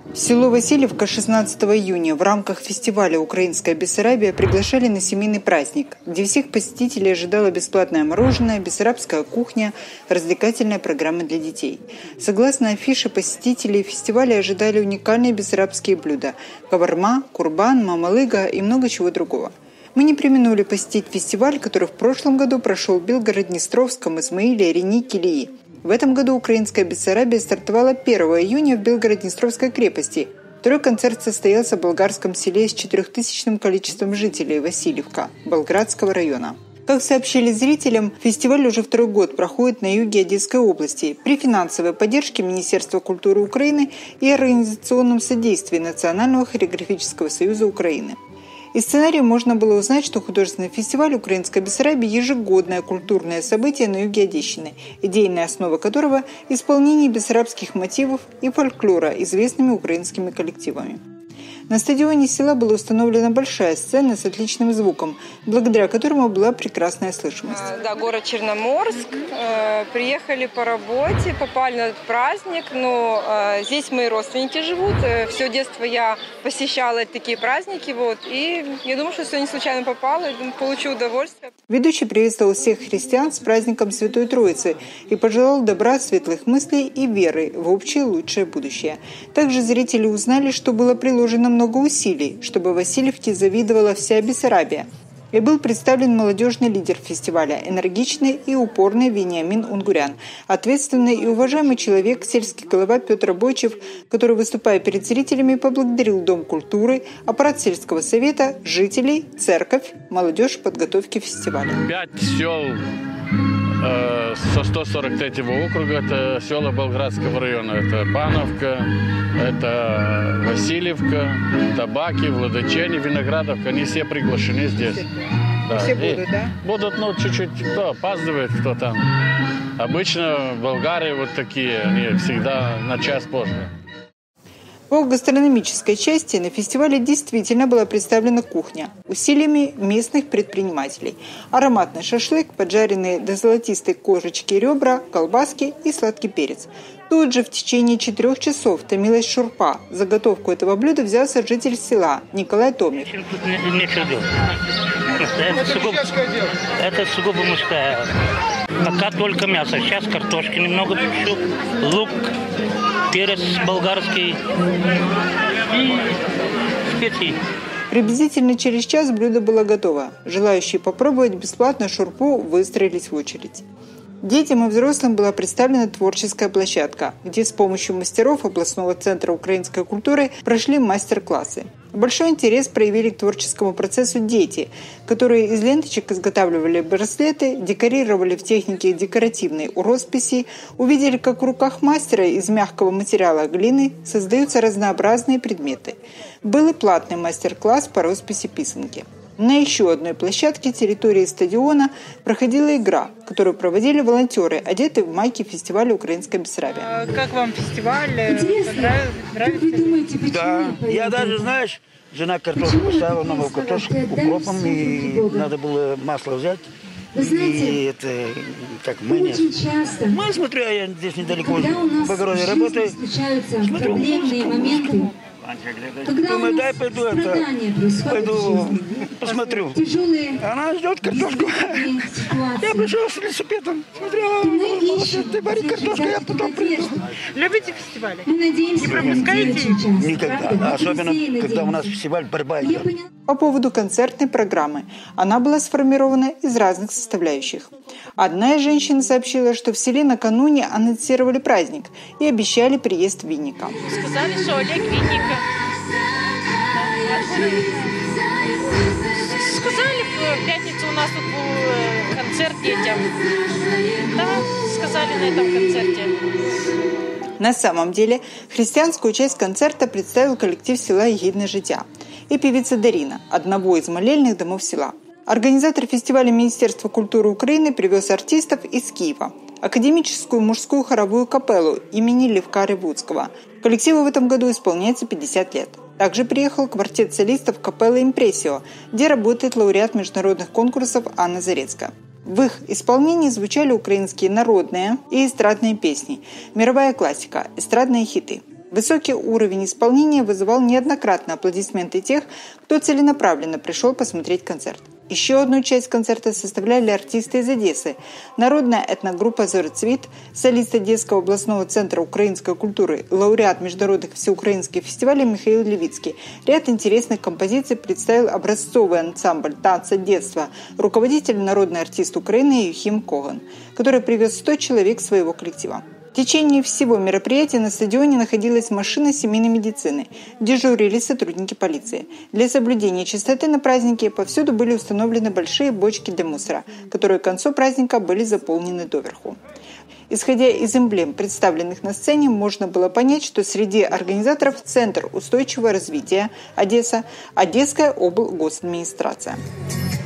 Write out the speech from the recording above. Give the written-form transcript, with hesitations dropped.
В село Васильевка 16 июня в рамках фестиваля «Украинская Бессарабия» приглашали на семейный праздник, где всех посетителей ожидало бесплатное мороженое, бессарабская кухня, развлекательная программа для детей. Согласно афише, посетителей фестиваля ожидали уникальные бессарабские блюда – каварма, курбан, мамалыга и много чего другого. Мы не преминули посетить фестиваль, который в прошлом году прошел в Белгород-Днестровском, Измаиле, Рени, Килии. В этом году «Украинская Бессарабия» стартовала 1 июня в Белгород-Днестровской крепости. Второй концерт состоялся в болгарском селе с 4000-ным количеством жителей Васильевка, Болградского района. Как сообщили зрителям, фестиваль уже второй год проходит на юге Одесской области при финансовой поддержке Министерства культуры Украины и организационном содействии Национального хореографического союза Украины. Из сценария можно было узнать, что художественный фестиваль «Украинская Бессарабия» – ежегодное культурное событие на юге Одещины, идейная основа которого – исполнение бессарабских мотивов и фольклора известными украинскими коллективами. На стадионе села была установлена большая сцена с отличным звуком, благодаря которому была прекрасная слышимость. Да, город Черноморск. Приехали по работе, попали на этот праздник. Но здесь мои родственники живут. Все детство я посещала такие праздники. И я думаю, что все не случайно попало. Я думаю, получу удовольствие. Ведущий приветствовал всех христиан с праздником Святой Троицы и пожелал добра, светлых мыслей и веры в общее лучшее будущее. Также зрители узнали, что было приложено много усилий, чтобы Васильевке завидовала вся Бессарабия. И был представлен молодежный лидер фестиваля, энергичный и упорный Вениамин Унгурян, ответственный и уважаемый человек, сельский голова Петр Бойчев, который, выступая перед зрителями, поблагодарил Дом культуры, аппарат сельского совета, жителей, церковь, молодежь в подготовке фестиваля. 5 сел со 143-го округа, это села Болградского района. Это Пановка, это Васильевка, Табаки, Владычени, Виноградовка. Они все приглашены здесь. Да. Все будут, да? Будут, чуть-чуть, кто опаздывает, кто там. Обычно болгары вот такие, они всегда на час позже. По гастрономической части на фестивале действительно была представлена кухня усилиями местных предпринимателей. Ароматный шашлык, поджаренные до золотистой корочки ребра, колбаски и сладкий перец. Тут же в течение 4 часов томилась шурпа. Заготовку этого блюда взялся житель села Николай Томик. Это сугубо мужская. Пока только мясо. Сейчас картошки немного пущу, лук, перец болгарский и специи. Приблизительно через час блюдо было готово. Желающие попробовать бесплатно шурпу выстроились в очередь. Детям и взрослым была представлена творческая площадка, где с помощью мастеров областного центра украинской культуры прошли мастер-классы. Большой интерес проявили к творческому процессу дети, которые из ленточек изготавливали браслеты, декорировали в технике декоративной росписи, увидели, как в руках мастера из мягкого материала глины создаются разнообразные предметы. Был и платный мастер-класс по росписи писанки. На еще одной площадке территории стадиона проходила игра, которую проводили волонтеры, одетые в майки фестиваля «Украинская Бессарабия». Как вам фестиваль? Нравится? Да, я даже, знаешь, жена картошку поставила, новую картошку укропом, и надо было масло взять. Вы знаете, и это, как мы очень часто, ну, смотрю, я здесь недалеко в огороде работаю, случаются смотрю, проблемные моменты, когда думаю, у дай нас пойду, страдания происходят в пойду жизни. посмотрю. Тяжелые Она ждет картошку. ситуации. Я пришел с велосипедом, смотрю, ты вари картошку, я потом приду. Любите фестивали? Мы надеемся, Не пропускаете? очень часто, Никогда, правда? особенно Все когда у нас надеемся. фестиваль борьба Я идет. поняла. По поводу концертной программы. Она была сформирована из разных составляющих. Одна из женщин сообщила, что в селе накануне анонсировали праздник и обещали приезд Винника. Сказали, что Олег Винника. Сказали, в пятницу у нас тут был концерт детям. Да, сказали на этом концерте. На самом деле, христианскую часть концерта представил коллектив села «Егидне життя» и певица Дарина, одного из молельных домов села. Организатор фестиваля Министерства культуры Украины привез артистов из Киева. Академическую мужскую хоровую капеллу имени Левка Ревудского. Коллективу в этом году исполняется 50 лет. Также приехал квартет солистов капеллы «Импрессио», где работает лауреат международных конкурсов Анна Зарецкая. В их исполнении звучали украинские народные и эстрадные песни, мировая классика, эстрадные хиты. Высокий уровень исполнения вызывал неоднократно аплодисменты тех, кто целенаправленно пришел посмотреть концерт. Еще одну часть концерта составляли артисты из Одессы. Народная этногруппа «Зорецвит», солист Одесского областного центра украинской культуры, лауреат международных всеукраинских фестивалей Михаил Левицкий. Ряд интересных композиций представил образцовый ансамбль «Танца детства», руководитель народный артист Украины Юхим Коган, который привез 100 человек своего коллектива. В течение всего мероприятия на стадионе находилась машина семейной медицины. Дежурили сотрудники полиции. Для соблюдения чистоты на празднике повсюду были установлены большие бочки для мусора, которые к концу праздника были заполнены доверху. Исходя из эмблем, представленных на сцене, можно было понять, что среди организаторов Центр устойчивого развития Одесса, Одесская облгосадминистрация.